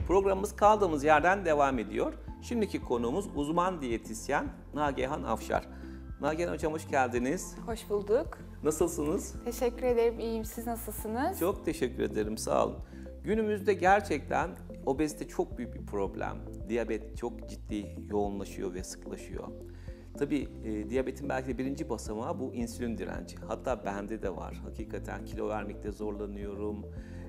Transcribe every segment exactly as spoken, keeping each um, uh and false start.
Programımız kaldığımız yerden devam ediyor. Şimdiki konuğumuz uzman diyetisyen Nagihan Afşar. Nagihan Hocam hoş geldiniz. Hoş bulduk. Nasılsınız? Teşekkür ederim, iyiyim. Siz nasılsınız? Çok teşekkür ederim, sağ olun. Günümüzde gerçekten obezite çok büyük bir problem. Diyabet çok ciddi yoğunlaşıyor ve sıklaşıyor. Tabii e, diyabetin belki de birinci basamağı bu insülin direnci. Hatta bende de var. Hakikaten kilo vermekte zorlanıyorum.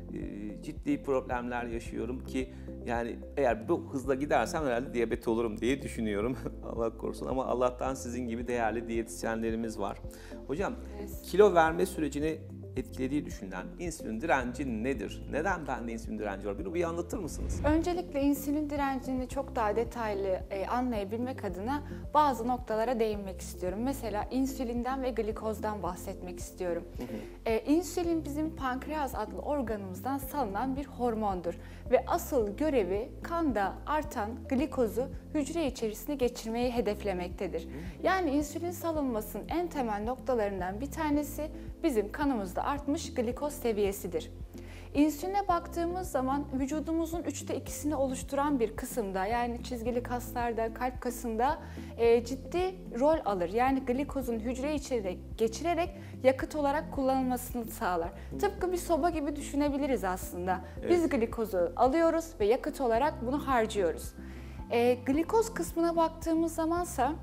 E, ciddi problemler yaşıyorum ki yani eğer bu hızla gidersem herhalde diyabet olurum diye düşünüyorum. Allah korusun ama Allah'tan sizin gibi değerli diyetisyenlerimiz var. Hocam Evet. kilo verme sürecini etkilediği düşünülen insülin direnci nedir? Neden bende insülin direnci var? Bunu bir anlatır mısınız? Öncelikle insülin direncini çok daha detaylı e, anlayabilmek adına bazı noktalara değinmek istiyorum. Mesela insülinden ve glikozdan bahsetmek istiyorum. Hı hı. E, insülin bizim pankreas adlı organımızdan salınan bir hormondur ve asıl görevi kanda artan glikozu hücre içerisine geçirmeyi hedeflemektedir. Hı hı. Yani insülin salınmasının en temel noktalarından bir tanesi bizim kanımızda artmış glikoz seviyesidir. İnsüline baktığımız zaman vücudumuzun üçte ikisini oluşturan bir kısımda, yani çizgili kaslarda, kalp kasında e, ciddi rol alır. Yani glikozun hücre içine geçirerek yakıt olarak kullanılmasını sağlar. Tıpkı bir soba gibi düşünebiliriz aslında. Evet. Biz glikozu alıyoruz ve yakıt olarak bunu harcıyoruz. E, glikoz kısmına baktığımız zamansa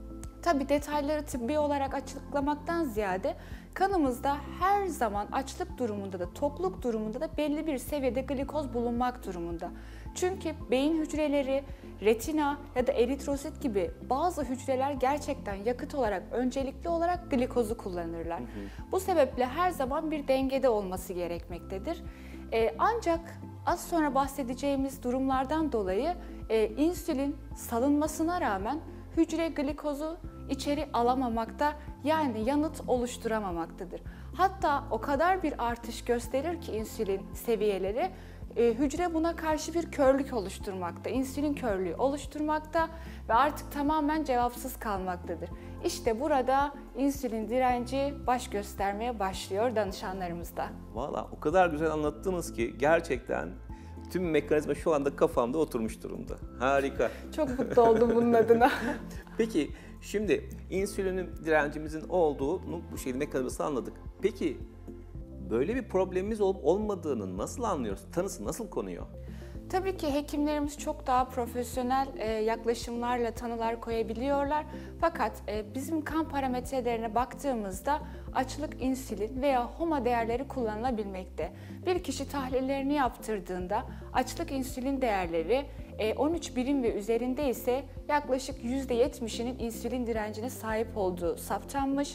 tabii detayları tıbbi olarak açıklamaktan ziyade kanımızda her zaman açlık durumunda da tokluk durumunda da belli bir seviyede glikoz bulunmak durumunda. Çünkü beyin hücreleri, retina ya da eritrosit gibi bazı hücreler gerçekten yakıt olarak öncelikli olarak glikozu kullanırlar. Hı hı. Bu sebeple her zaman bir dengede olması gerekmektedir. Ee, ancak az sonra bahsedeceğimiz durumlardan dolayı e, insülin salınmasına rağmen hücre glikozu içeri alamamakta, yani yanıt oluşturamamaktadır. Hatta o kadar bir artış gösterir ki insülin seviyeleri, e, hücre buna karşı bir körlük oluşturmakta, insülin körlüğü oluşturmakta ve artık tamamen cevapsız kalmaktadır. İşte burada insülin direnci baş göstermeye başlıyor danışanlarımızda. Valla o kadar güzel anlattınız ki gerçekten tüm mekanizma şu anda kafamda oturmuş durumda. Harika. Çok mutlu oldum bunun adına. Peki şimdi insülin direncimizin olduğunu bu şekilde mekanizmasını anladık. Peki böyle bir problemimiz olup olmadığını nasıl anlıyoruz? Tanısı nasıl konuyor? Tabii ki hekimlerimiz çok daha profesyonel e, yaklaşımlarla tanılar koyabiliyorlar. Fakat e, bizim kan parametrelerine baktığımızda açlık insülin veya HOMA değerleri kullanılabilmekte. Bir kişi tahlillerini yaptırdığında açlık insülin değerleri e, on üç birim ve üzerinde ise yaklaşık yüzde yetmişinin insülin direncine sahip olduğu saptanmış.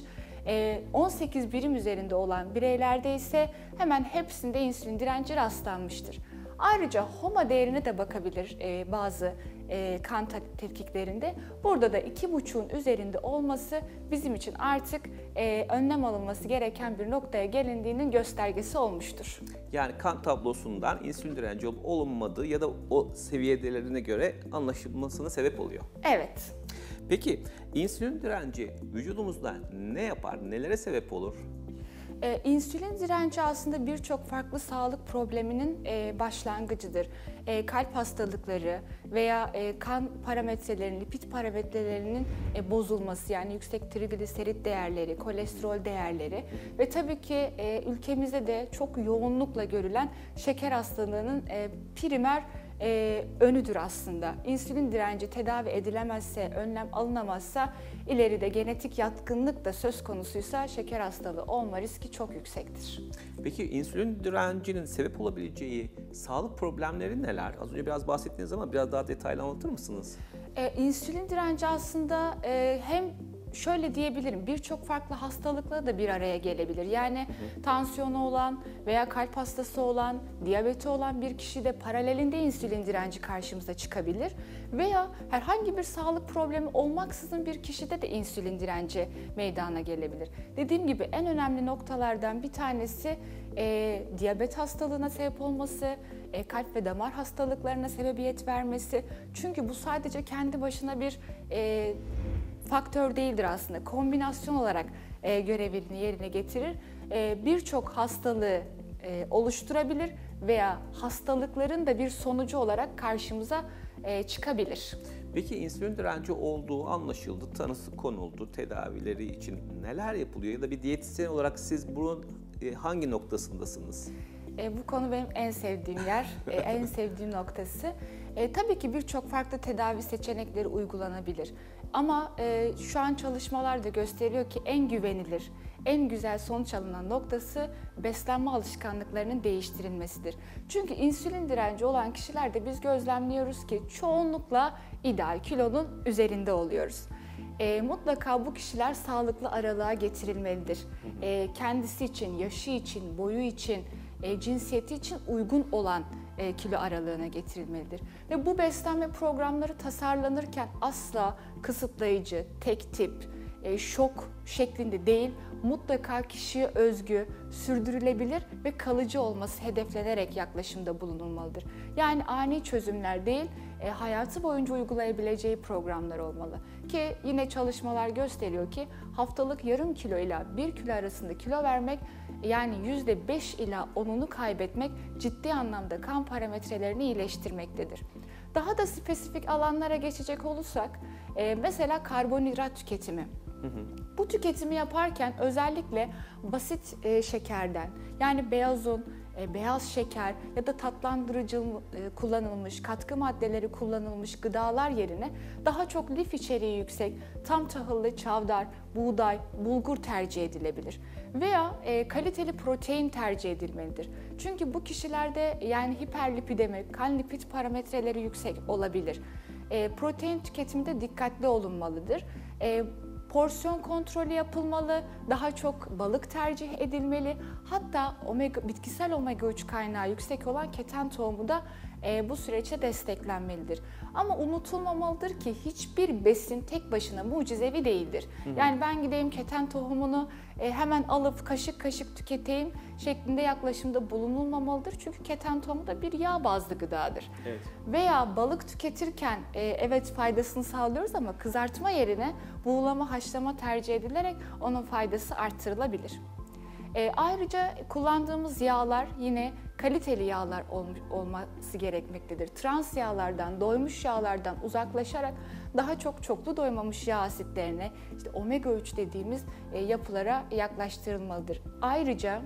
on sekiz birim üzerinde olan bireylerde ise hemen hepsinde insülin direnci rastlanmıştır. Ayrıca HOMA değerine de bakabilir e, bazı e, kan tetkiklerinde. Burada da iki buçuğun üzerinde olması bizim için artık e, önlem alınması gereken bir noktaya gelindiğinin göstergesi olmuştur. Yani kan tablosundan insülin direnci olup olunmadığı ya da o seviyelerine göre anlaşılmasına sebep oluyor. Evet. Peki insülin direnci vücudumuzda ne yapar, nelere sebep olur? Ee, insülin direnci aslında birçok farklı sağlık probleminin e, başlangıcıdır. E, kalp hastalıkları veya e, kan parametrelerinin, lipid parametrelerinin e, bozulması, yani yüksek trigliserit değerleri, kolesterol değerleri ve tabii ki e, ülkemizde de çok yoğunlukla görülen şeker hastalığının e, primer e, önüdür aslında. İnsülin direnci tedavi edilemezse, önlem alınamazsa ileride genetik yatkınlık da söz konusuysa şeker hastalığı olma riski çok yüksektir. Peki insülin direncinin sebep olabileceği sağlık problemleri neler? Az önce biraz bahsettiğiniz ama biraz daha detaylı anlatır mısınız? E, insülin direnci aslında e, hem şöyle diyebilirim, birçok farklı hastalıkla da bir araya gelebilir. Yani hı hı. tansiyonu olan veya kalp hastası olan, diyabeti olan bir kişide paralelinde insülin direnci karşımıza çıkabilir. Veya herhangi bir sağlık problemi olmaksızın bir kişide de insülin direnci meydana gelebilir. Dediğim gibi en önemli noktalardan bir tanesi e, diyabet hastalığına sebep olması, e, kalp ve damar hastalıklarına sebebiyet vermesi. Çünkü bu sadece kendi başına bir e, faktör değildir aslında. Kombinasyon olarak e, görevini yerine getirir. E, Birçok hastalığı e, oluşturabilir veya hastalıkların da bir sonucu olarak karşımıza e, çıkabilir. Peki insülin direnci olduğu anlaşıldı, tanısı konuldu, tedavileri için neler yapılıyor ya da bir diyetisyen olarak siz bunun e, hangi noktasındasınız? E, bu konu benim en sevdiğim yer, e, en sevdiğim noktası. E, tabii ki birçok farklı tedavi seçenekleri uygulanabilir. Ama e, şu an çalışmalar da gösteriyor ki en güvenilir, en güzel sonuç alınan noktası beslenme alışkanlıklarının değiştirilmesidir. Çünkü insülin direnci olan kişilerde biz gözlemliyoruz ki çoğunlukla ideal kilonun üzerinde oluyoruz. E, mutlaka bu kişiler sağlıklı aralığa getirilmelidir. E, kendisi için, yaşı için, boyu için, e, cinsiyeti için uygun olan e, kilo aralığına getirilmelidir. Ve bu beslenme programları tasarlanırken asla kısıtlayıcı, tek tip, e, şok şeklinde değil, mutlaka kişiye özgü, sürdürülebilir ve kalıcı olması hedeflenerek yaklaşımda bulunulmalıdır. Yani ani çözümler değil, e, hayatı boyunca uygulayabileceği programlar olmalı. Ki yine çalışmalar gösteriyor ki haftalık yarım kilo ile bir kilo arasında kilo vermek, yani yüzde beş ila onunu kaybetmek ciddi anlamda kan parametrelerini iyileştirmektedir. Daha da spesifik alanlara geçecek olursak, e, mesela karbonhidrat tüketimi. Hı hı. Bu tüketimi yaparken özellikle basit e, şekerden, yani beyaz un, e, beyaz şeker ya da tatlandırıcı e, kullanılmış, katkı maddeleri kullanılmış gıdalar yerine daha çok lif içeriği yüksek, tam tahıllı çavdar, buğday, bulgur tercih edilebilir. Veya e, kaliteli protein tercih edilmelidir. Çünkü bu kişilerde yani hiperlipidemi, kan lipid parametreleri yüksek olabilir. E, protein tüketiminde dikkatli olunmalıdır. E, Porsiyon kontrolü yapılmalı, daha çok balık tercih edilmeli. Hatta omega, bitkisel omega üç kaynağı yüksek olan keten tohumu da e, bu süreçte desteklenmelidir. Ama unutulmamalıdır ki hiçbir besin tek başına mucizevi değildir. Hı hı. Yani ben gideyim keten tohumunu e, hemen alıp kaşık kaşık tüketeyim şeklinde yaklaşımda bulunulmamalıdır. Çünkü keten tohumu da bir yağ bazlı gıdadır. Evet. Veya balık tüketirken e, evet faydasını sağlıyoruz ama kızartma yerine buğulama, haşlama tercih edilerek onun faydası arttırılabilir. E, ayrıca kullandığımız yağlar yine kaliteli yağlar ol, olması gerekmektedir. Trans yağlardan, doymuş yağlardan uzaklaşarak daha çok çoklu doymamış yağ asitlerine, işte omega üç dediğimiz e, yapılara yaklaştırılmalıdır. Ayrıca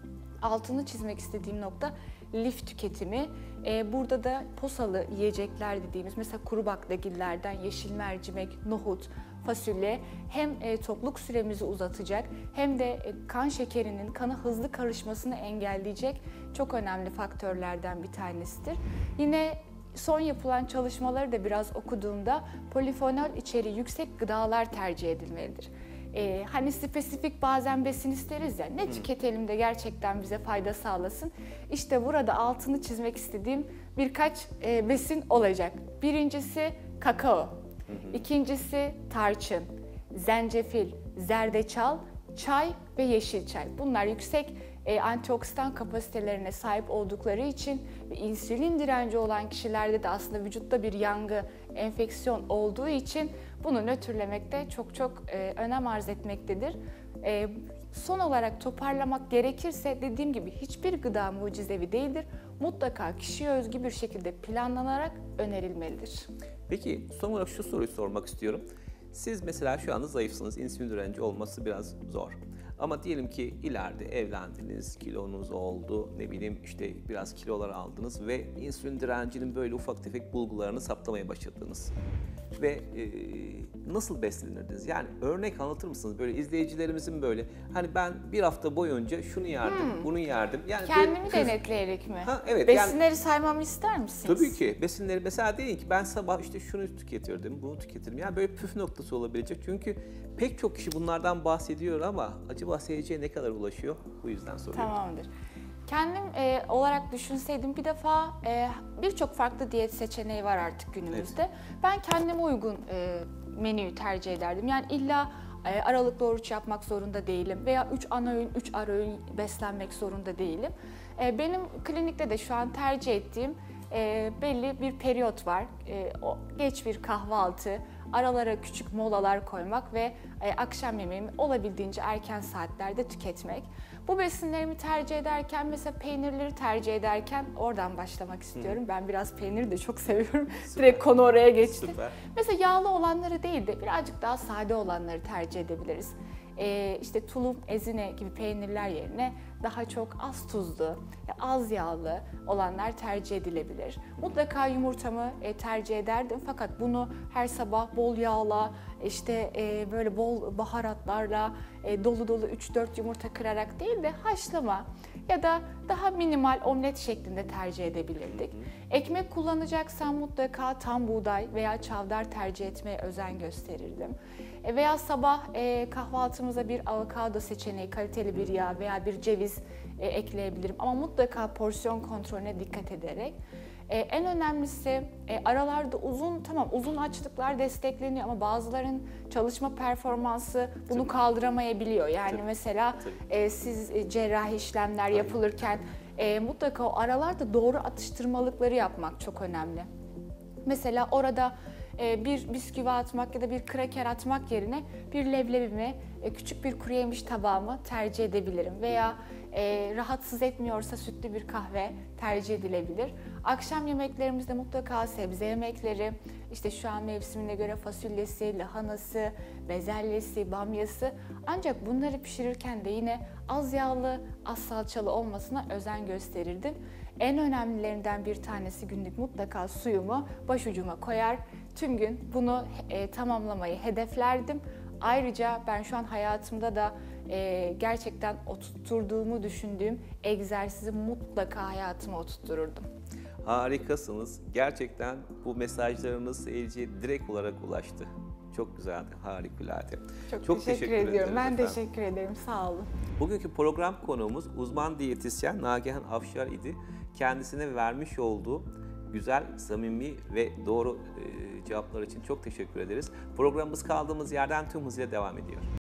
altını çizmek istediğim nokta lif tüketimi. Ee, burada da posalı yiyecekler dediğimiz mesela kuru baklagillerden yeşil mercimek, nohut, fasulye hem e, tokluk süremizi uzatacak hem de e, kan şekerinin kana hızlı karışmasını engelleyecek çok önemli faktörlerden bir tanesidir. Yine son yapılan çalışmaları da biraz okuduğumda polifenol içeriği yüksek gıdalar tercih edilmelidir. Ee, hani spesifik bazen besin isteriz ya, ne tüketelim de gerçekten bize fayda sağlasın. İşte burada altını çizmek istediğim birkaç e, besin olacak. Birincisi kakao, hı hı. İkincisi tarçın, zencefil, zerdeçal, çay ve yeşil çay. Bunlar yüksek e, antioksidan kapasitelerine sahip oldukları için ve insülin direnci olan kişilerde de aslında vücutta bir yangı, enfeksiyon olduğu için bunu nötrlemekte çok çok e, önem arz etmektedir. E, son olarak toparlamak gerekirse dediğim gibi hiçbir gıda mucizevi değildir. Mutlaka kişiye özgü bir şekilde planlanarak önerilmelidir. Peki son olarak şu soruyu sormak istiyorum. Siz mesela şu anda zayıfsınız, insülin direnci olması biraz zor. Ama diyelim ki ileride evlendiniz, kilonuz oldu, ne bileyim işte biraz kilolar aldınız ve insülin direncinin böyle ufak tefek bulgularını saptamaya başladınız. Ve e, nasıl beslenirdiniz? Yani örnek anlatır mısınız? Böyle izleyicilerimizin böyle hani ben bir hafta boyunca şunu yerdim, hmm. bunu yerdim. Yani kendimi böyle, denetleyerek mi? Ha, evet. Besinleri yani, saymamı ister misiniz? Tabii ki. Besinleri mesela deyin ki ben sabah işte şunu tüketirdim, bunu tüketirdim. Yani böyle püf noktası olabilecek. Çünkü pek çok kişi bunlardan bahsediyor ama acaba seyirciye ne kadar ulaşıyor? Bu yüzden soruyorum. Tamamdır. Kendim e, olarak düşünseydim bir defa e, birçok farklı diyet seçeneği var artık günümüzde. Evet. Ben kendime uygun e, menüyü tercih ederdim. Yani illa e, aralıklı oruç yapmak zorunda değilim veya üç ana öğün, üç ara öğün beslenmek zorunda değilim. E, benim klinikte de şu an tercih ettiğim e, belli bir periyot var. E, o, geç bir kahvaltı, aralara küçük molalar koymak ve e, akşam yemeğimi olabildiğince erken saatlerde tüketmek. Bu besinlerimi tercih ederken mesela peynirleri tercih ederken oradan başlamak istiyorum. Hı. Ben biraz peyniri de çok seviyorum. Direkt konu oraya geçti. Süper. Mesela yağlı olanları değil de birazcık daha sade olanları tercih edebiliriz. Ee, işte tulum, ezine gibi peynirler yerine daha çok az tuzlu, az yağlı olanlar tercih edilebilir. Mutlaka yumurtamı e, tercih ederdim fakat bunu her sabah bol yağla, işte e, böyle bol baharatlarla e, dolu dolu üç dört yumurta kırarak değil de haşlama ya da daha minimal omlet şeklinde tercih edebilirdik. Ekmek kullanacaksam mutlaka tam buğday veya çavdar tercih etmeye özen gösterirdim. E, veya sabah e, kahvaltımıza bir avokado seçeneği, kaliteli bir yağ veya bir ceviz e, ekleyebilirim. Ama mutlaka porsiyon kontrolüne dikkat ederek. E, en önemlisi e, aralarda uzun, tamam uzun açlıklar destekleniyor ama bazıların çalışma performansı bunu Tabii. kaldıramayabiliyor. Yani Tabii. mesela e, siz e, cerrahi işlemler Aynen. yapılırken e, mutlaka o aralarda doğru atıştırmalıkları yapmak çok önemli. Mesela orada bir bisküvi atmak ya da bir kraker atmak yerine bir leblebimi, küçük bir kuru yemiş tabağımı tercih edebilirim. Veya e, rahatsız etmiyorsa sütlü bir kahve tercih edilebilir. Akşam yemeklerimizde mutlaka sebze yemekleri, işte şu an mevsimine göre fasulyesi, lahanası, bezelyesi, bamyası. Ancak bunları pişirirken de yine az yağlı, az salçalı olmasına özen gösterirdim. En önemlilerinden bir tanesi günlük mutlaka suyumu başucuma koyar. Tüm gün bunu e, tamamlamayı hedeflerdim. Ayrıca ben şu an hayatımda da e, gerçekten oturtturduğumu düşündüğüm egzersizi mutlaka hayatıma oturttururdum. Harikasınız. Gerçekten bu mesajlarınız seyirciye direkt olarak ulaştı. Çok güzeldi, harikulade. Çok, Çok teşekkür, teşekkür ediyorum. Ben efendim. teşekkür ederim, sağ olun. Bugünkü program konuğumuz uzman diyetisyen Nagihan Afşar idi. Kendisine vermiş olduğu güzel, samimi ve doğru e, cevaplar için çok teşekkür ederiz. Programımız kaldığımız yerden tüm hızıyla devam ediyor.